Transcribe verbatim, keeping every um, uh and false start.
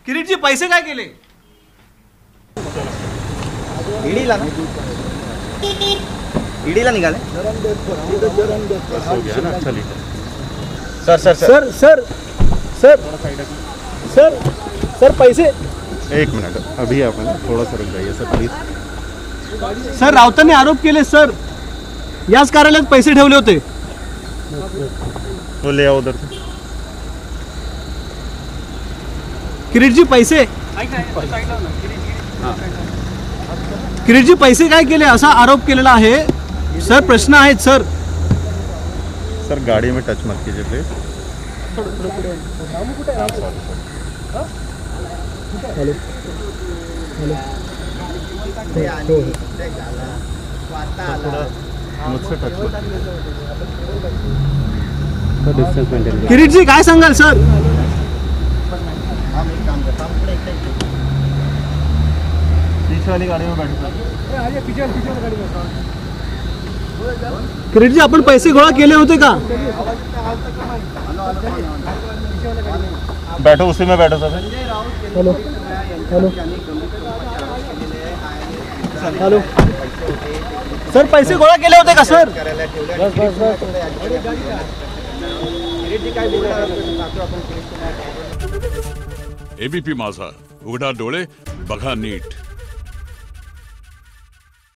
किरीटजी पैसे काय केले? ईडीला ना ईडीला निघाले. Sir sir sir sir sir sir sir पैसे. एक मिनट, अभी आप थोड़ा सा रुक जाइए सर प्लीज. सर राऊतांनी आरोप केले सर याच कार्यालयात पैसे ठेवले होते. वो ले आओ उधर से. किरीटजी पैसे किरीटजी पैसे काय केले असा आरोप केलेला आहे सर. प्रश्न आहेत सर. सर गाड़ी में टच मत कीजिए प्लीज. हॅलो हॅलो मुझसे टच मत. किरीटजी काय सांगाल सर? पीछे वाली गाड़ी में बैठो. किरीटजी आपण पैसे गोळा केले होते का? बैठो उसी में बैठो sir. Hello hello hello sir पैसे गोळा केले होते का सर? एबीपी माझा, उघडा डोळे बघा नीट.